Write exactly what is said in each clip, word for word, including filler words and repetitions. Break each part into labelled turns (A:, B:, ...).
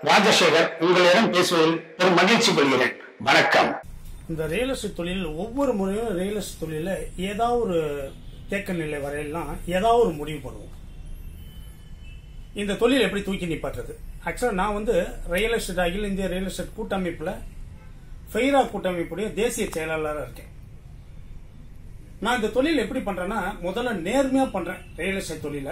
A: ராஜசேகர் உங்களிடம் பேசுவதில் பெரும் மகிழ்ச்சி கொள்கிறேன். வணக்கம்.
B: இந்த ரியல் எஸ்டேட் தொழில் ஒவ்வொரு முறையும் ரியல் எஸ்டேட் தொழில ஏதாவது ஒரு தேக்க நிலை வரையெல்லாம் ஏதாவது ஒரு முடிவு பண்ணுவோம். இந்த தொழில் எப்படி தூக்கி நிப்பாட்டுறது? ஆக்சுவலா நான் வந்து ரியல் எஸ்டேட் அகில இந்திய ரியல் எஸ்டேட் கூட்டமைப்புல ஃபெய்ரா கூட்டமைப்புடைய தேசிய செயலாளராக இருக்கேன். நான் இந்த தொழில் எப்படி பண்றேன்னா, முதல்ல நேர்மையா பண்றேன் ரியல் எஸ்டேட் தொழில.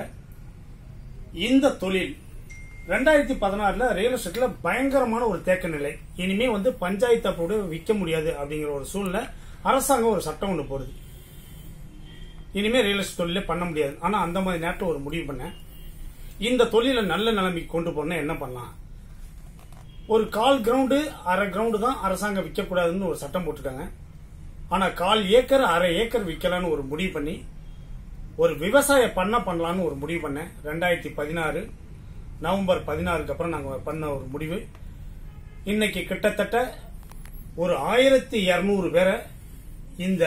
B: இந்த தொழில் ரெண்டாயிரத்தி பதினாறுல ரியல் எஸ்டேட்ல பயங்கரமான ஒரு தேக்க நிலை. இனிமே வந்து பஞ்சாயத்து அப்போடு விற்க முடியாது அப்படிங்கிற ஒரு சூழ்நிலை. அரசாங்கம் ஒரு சட்டம் ஒன்று போடுது, இனிமே ரியல் எஸ்டேட் தொழிலே பண்ண முடியாது. ஆனா அந்த மாதிரி நேரத்தில் ஒரு முடிவு பண்ணேன், இந்த தொழிலை நல்ல நிலைமைக்கு கொண்டு போன என்ன பண்ணலாம். ஒரு கால் கிரவுண்டு அரை கிரவுண்டு தான் அரசாங்கம் விற்கக்கூடாதுன்னு ஒரு சட்டம் போட்டுருக்காங்க. ஆனா கால் ஏக்கர் அரை ஏக்கர் விற்கலான்னு ஒரு முடிவு பண்ணி ஒரு விவசாய பண்ண பண்ணலான்னு ஒரு முடிவு பண்ணேன். ரெண்டாயிரத்தி பதினாறு நவம்பர் பதினாறுக்கு அப்புறம் நாங்க பண்ண ஒரு முடிவு. இன்னைக்கு கிட்டத்தட்ட ஒரு ஆயிரத்தி இருநூறு பேரை இந்த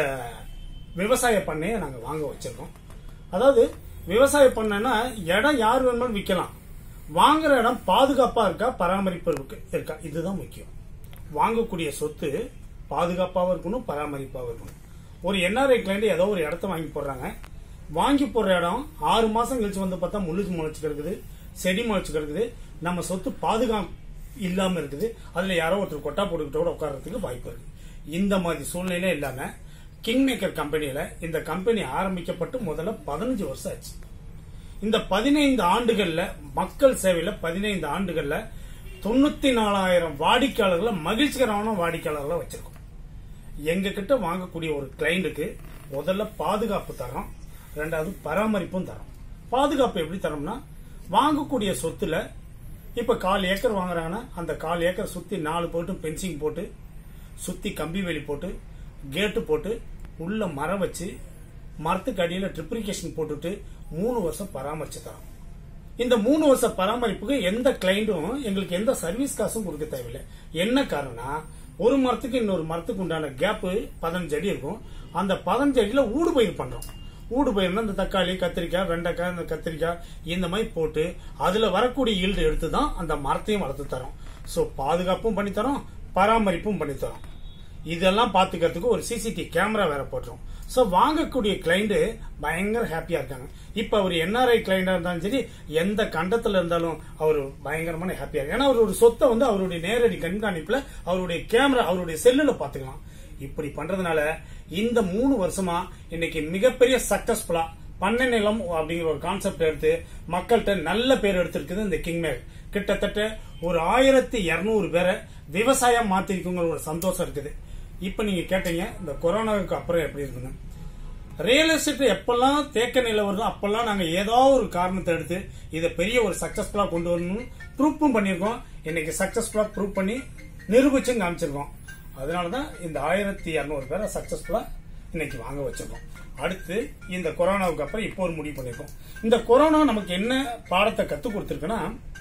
B: விவசாய பண்ணையை நாங்க வாங்க வச்சிருக்கோம். அதாவது விவசாய பண்ணைன்னா இடம் யார் வேணுமாலும் விற்கலாம். வாங்குற இடம் பாதுகாப்பா இருக்கா, பராமரிப்பு இருக்கா, இதுதான் முக்கியம். வாங்கக்கூடிய சொத்து பாதுகாப்பாகவும் இருக்கணும், பராமரிப்பாகவும் இருக்கணும். ஒரு என்ஆர்ஐ கிளைண்ட் ஏதோ ஒரு இடத்த வாங்கி போடுறாங்க. வாங்கி போடுற இடம் ஆறு மாசம் கழிச்சு வந்து பார்த்தா முள்ளு முளைச்சு கிடக்குது, செடி முளைச்சு கிடக்குது, நம்ம சொத்து பாதுகாப்பு இல்லாம இருக்குது. அதுல யாரோ ஒருத்தர் கொட்டா போட்டுக்கிட்ட கூட உட்கார்றதுக்கு வாய்ப்பு இருக்கு. இந்த மாதிரி சூழ்நிலை இல்லாம கிங் மேக்கர் கம்பெனியில இந்த கம்பெனி ஆரம்பிக்கப்பட்டு முதல்ல பதினஞ்சு வருஷம் ஆச்சு. இந்த பதினைந்து ஆண்டுகள்ல மக்கள் சேவையில பதினைந்து ஆண்டுகள்ல தொண்ணூத்தி நாலாயிரம் வாடிக்கையாளர்களை மகிழ்ச்சிகரமான வாடிக்கையாளர்களை வச்சிருக்கோம். எங்க கிட்ட வாங்கக்கூடிய ஒரு கிளைண்டுக்கு முதல்ல பாதுகாப்பு தரோம், ரெண்டாவது பராமரிப்பும் தரோம். பாதுகாப்பு எப்படி தரோம்னா, வாங்கக்கூடிய சொத்துல இப்ப கால் ஏக்கர் வாங்குறாங்கன்னா அந்த கால் ஏக்கர் சுத்தி நாலு போட்டு பென்சிங் போட்டு சுத்தி கம்பி வேலி போட்டு கேட்டு போட்டு உள்ள மரம் வச்சு மரத்துக்கு அடியில ட்ரிப்ளிகேஷன் போட்டுட்டு மூணு வருஷம் பராமரிச்சு தரோம். இந்த மூணு வருஷம் பராமரிப்புக்கு எந்த கிளைண்டும் எங்களுக்கு எந்த சர்வீஸ் காசும் கொடுக்க தேவையில்லை. என்ன காரணம்னா, ஒரு மரத்துக்கு இன்னொரு மரத்துக்கு உண்டான கேப் பதினஞ்சு அடி இருக்கும். அந்த பதினஞ்சு அடியில ஊடு பயிர் பண்றோம். ஊடு பயிர்னா இந்த தக்காளி, கத்திரிக்காய், வெண்டைக்காய், இந்த கத்திரிக்காய் இந்த மாதிரி போட்டு அதுல வரக்கூடிய ஈல்டு எடுத்து தான் அந்த மரத்தையும் வளர்த்து தரோம். சோ பாதுகாப்பும் பண்ணி தரோம், பராமரிப்பும் பண்ணி தரோம். இதெல்லாம் பாத்துக்கிறதுக்கு ஒரு சிசிடிவி கேமரா வேற போட்டுரும். சோ வாங்கக்கூடிய கிளைண்ட் பயங்கர ஹாப்பியா இருக்காங்க. இப்ப அவர் என்ஆர்ஐ கிளைண்டா இருந்தாலும் சரி, எந்த கண்டத்துல இருந்தாலும் அவர் பயங்கரமான ஹாப்பியா இருக்கு. ஏன்னா அவருடைய சொத்தை வந்து அவருடைய நேரடி கண்காணிப்புல அவருடைய கேமரா அவருடைய செல்லுல பாத்துக்கலாம். இப்படி பண்றதுனால இந்த மூணு வருஷமா இன்னைக்கு மிகப்பெரிய சக்சஸ்ஃபுல்லா பண்ணை நிலம் அப்படிங்கிற ஒரு கான்செப்ட் எடுத்து மக்கள்கிட்ட நல்ல பேர் எடுத்திருக்குது இந்த கிங்மேக். கிட்டத்தட்ட ஒரு ஆயிரத்தி இருநூறு பேரை விவசாயம் மாத்திருக்குங்கிற ஒரு சந்தோஷம் இருக்குது. இப்ப நீங்க கேட்டீங்க இந்த கொரோனாவுக்கு அப்புறம் எப்படி இருக்குன்னு. ரியல் எஸ்டேட் எப்பெல்லாம் தேக்க நிலை வருதோ அப்பெல்லாம் நாங்க ஏதாவது ஒரு காரணத்தை எடுத்து இதை பெரிய ஒரு சக்சஸ்ஃபுல்லா கொண்டு வரணும்னு ப்ரூஃபும் பண்ணிருக்கோம். இன்னைக்கு சக்சஸ்ஃபுல்லா ப்ரூவ் பண்ணி நிரூபிச்சும் காமிச்சிருக்கோம். அதனாலதான் இந்த ஆயிரத்தி இருநூறு பேரை சக்சஸ்ஃபுல்லா இன்னைக்கு வாங்க வச்சிருக்கோம். அடுத்து இந்த கொரோனாவுக்கு அப்புறம் இப்போ ஒரு முடிவு பண்ணிருக்கோம். இந்த கொரோனா நமக்கு என்ன பாடத்தை கத்து கொடுத்திருக்குன்னா,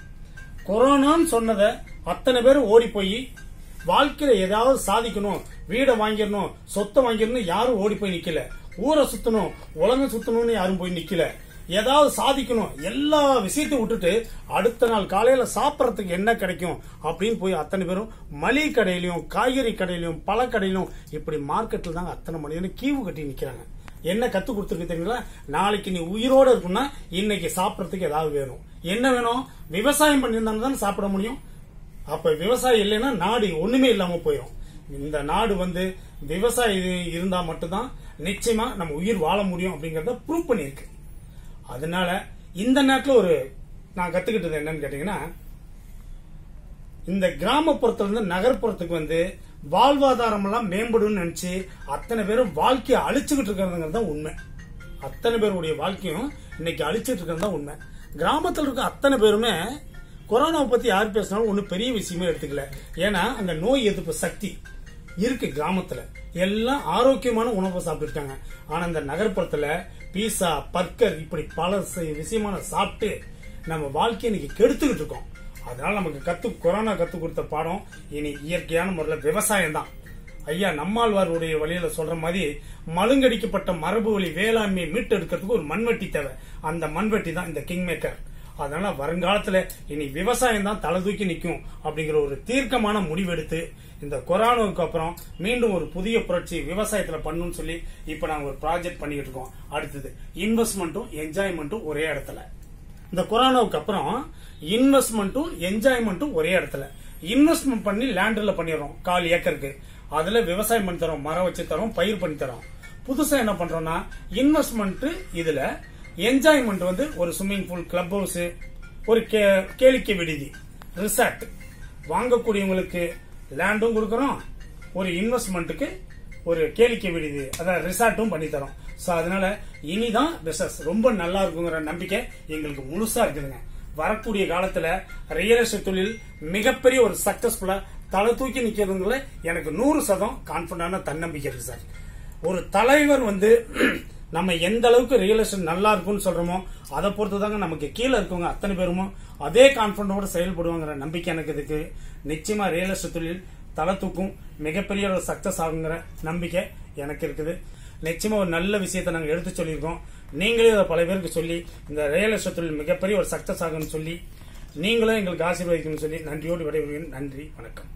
B: கொரோனான்னு சொன்னதை அத்தனை பேரும் ஓடி போய் வாழ்க்கையில ஏதாவது சாதிக்கணும், வீடை வாங்கிடணும், சொத்தை வாங்கிடணும் யாரும் ஓடி போய் நிக்கல. ஊரை சுத்தணும், உலகம் சுத்தணும்னு யாரும் போய் நிக்கல. ஏதாவது சாதிக்கணும் எல்லா விஷயத்தையும் விட்டுட்டு அடுத்த நாள் காலையில சாப்பிடறதுக்கு என்ன கிடைக்கும் அப்படின்னு போய் அத்தனை பேரும் மளிகை கடையிலும் காய்கறி கடையிலும் பழ கடையிலும் இப்படி மார்க்கெட்ல தாங்க அத்தனை மனிதனும் கீவு கட்டி நிக்கிறாங்க. என்ன கத்து கொடுத்துருக்கு தெரியுங்களா? நாளைக்கு நீ உயிரோட இருக்குன்னா இன்னைக்கு சாப்பிடறதுக்கு ஏதாவது வேணும். என்ன வேணும்? விவசாயம் பண்ணியிருந்தாலும் தான் சாப்பிட முடியும். அப்ப விவசாயம் இல்லைன்னா நாடு ஒண்ணுமே இல்லாம போயிடும். இந்த நாடு வந்து விவசாயம் இருந்தா மட்டும்தான் நிச்சயமா நம்ம உயிர் வாழ முடியும் அப்படிங்கறத ப்ரூவ் பண்ணிருக்கு. அதனால இந்த நேரத்தில் ஒரு நான் கத்துக்கிட்டது என்னன்னு கேட்டீங்கன்னா, இந்த கிராமப்புறத்துல இருந்து நகர்ப்புறத்துக்கு வந்து வாழ்வாதாரம் எல்லாம் மேம்படும் நினைச்சு அத்தனை பேரும் வாழ்க்கையை அழிச்சுக்கிட்டு இருக்கிறது தான் உண்மை. அத்தனை பேருடைய வாழ்க்கையும் இன்னைக்கு அழிச்சுட்டு இருக்கிறது தான் உண்மை. கிராமத்தில் இருக்க அத்தனை பேருமே கொரோனாவை பத்தி யார் பேசினாலும் ஒன்னும் பெரிய விஷயமே எடுத்துக்கல. ஏன்னா அந்த நோய் எதிர்ப்பு சக்தி இருக்கு கிராமத்துல. எல்லாம் ஆரோக்கியமான உணவை சாப்பிட்டுருக்காங்க. ஆனா இந்த நகர்ப்புறத்துல பீஸா, பர்கர் இப்படி பல விஷயமான சாப்பிட்டு நம்ம வாழ்க்கையை இன்னைக்கு கெடுத்துக்கிட்டு இருக்கோம். அதனால நமக்கு கத்து கொரோனா கத்து கொடுத்த பாடம் இனி இயற்கையான முறையில் விவசாயம் தான். ஐயா நம்மாழ்வாருடைய வழியில சொல்ற மாதிரி மழுங்கடிக்கப்பட்ட மரபு வழி வேளாண்மையை மீட்டெடுக்கிறதுக்கு ஒரு மண்வெட்டி தேவை. அந்த மண்வெட்டி தான் இந்த கிங் மேக்கர். அதனால வருங்காலத்துல இனி விவசாயம் தான் தலை தூக்கி நிற்கும் அப்படிங்கிற ஒரு தீர்க்கமான முடிவெடுத்து இந்த கொரோனாவுக்கு அப்புறம் மீண்டும் ஒரு புதிய புரட்சி விவசாயத்துல பண்ணணும்னு சொல்லி இப்ப நாங்க ஒரு ப்ராஜெக்ட் பண்ணிட்டு இருக்கோம். அடுத்தது இன்வெஸ்ட்மெண்ட்டும் என்ஜாய்மெண்ட்டும் ஒரே இடத்துல. இந்த கொரோனாவுக்கு அப்புறம் இன்வெஸ்ட்மெண்ட்டும் என்ஜாய்மெண்ட்டும் ஒரே இடத்துல. இன்வெஸ்ட்மெண்ட் பண்ணி லேண்ட்ல பண்ணிடுறோம் கால் ஏக்கருக்கு, அதுல விவசாயம் பண்ணி தரோம், மரம் வச்சு தரோம், பயிர் பண்ணி தரோம். புதுசா என்ன பண்றோம்னா இன்வெஸ்ட்மெண்ட் இதுல, என்ஜாய்மெண்ட் வந்து ஒரு ஸ்விம்மிங் பூல், கிளப் ஹவுஸ், ஒரு கேளிக்கை விடுதி, ரிசார்ட். வாங்கக்கூடியவங்களுக்கு லேண்டும் கொடுக்கறோம், ஒரு இன்வெஸ்ட்மெண்ட்டுக்கு ஒரு கேளிக்கை விடுதி அதாவது ரிசார்ட்டும் பண்ணி தரோம். சோ அதனால இனிதான் பிசினஸ் ரொம்ப நல்லா இருக்குங்கிற நம்பிக்கை எங்களுக்கு முழுசா இருக்குதுங்க. வரக்கூடிய காலத்துல ரியல் எஸ்டேட் தொழில் மிகப்பெரிய ஒரு சக்சஸ்ஃபுல்லா தலை தூக்கி நிக்கிறதுல எனக்கு நூறு சதம் கான்பிடன்டான தன்னம்பிக்கை இருக்கு சார். ஒரு தலைவர் வந்து நம்ம எந்த அளவுக்கு ரியல் எஸ்டேட் நல்லா இருக்கும்னு சொல்றோமோ அதை பொறுத்து தாங்க நமக்கு கீழே இருக்கவங்க அத்தனை பேருமோ அதே கான்பிடன்டோட செயல்படுவாங்கிற நம்பிக்கை எனக்கு இருக்கு. நிச்சயமா ரியல் எஸ்டேட் தொழில் தலை தூக்கும், மிகப்பெரிய ஒரு சக்சஸ் ஆகுங்கிற நம்பிக்கை எனக்கு இருக்குது. நிச்சயமா ஒரு நல்ல விஷயத்தை நாங்க எடுத்து சொல்லியிருக்கோம். நீங்களே அதை பல பேருக்கு சொல்லி இந்த ரியல் எஸ்டேட் தொழில் மிகப்பெரிய ஒரு சக்சஸ் ஆகும்னு சொல்லி நீங்களும் எங்களுக்கு ஆசீர்வதிக்கணும்னு சொல்லி நன்றியோடு விடைபெறுகிறேன். நன்றி, வணக்கம்.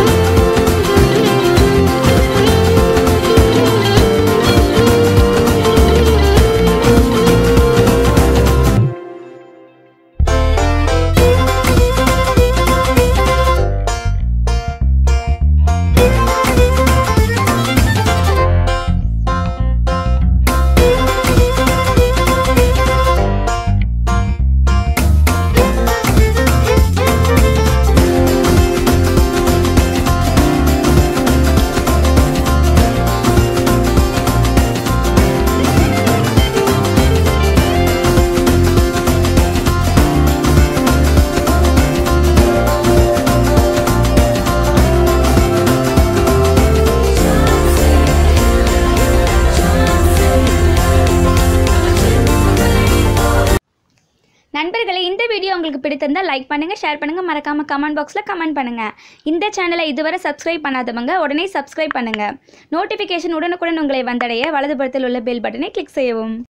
C: நண்பர்களே, இந்த வீடியோ உங்களுக்கு பிடித்திருந்தால் லைக் பண்ணுங்கள், ஷேர் பண்ணுங்கள், மறக்காமல் கமெண்ட் பாக்ஸில் கமெண்ட் பண்ணுங்கள். இந்த சேனலை இதுவரை சப்ஸ்கிரைப் பண்ணாதவங்க உடனே சப்ஸ்கிரைப் பண்ணுங்கள். நோட்டிஃபிகேஷன் உடனுக்குடன் உங்களை வந்தடைய வலதுபுறத்தில் உள்ள பெல் பட்டனை கிளிக் செய்யவும்.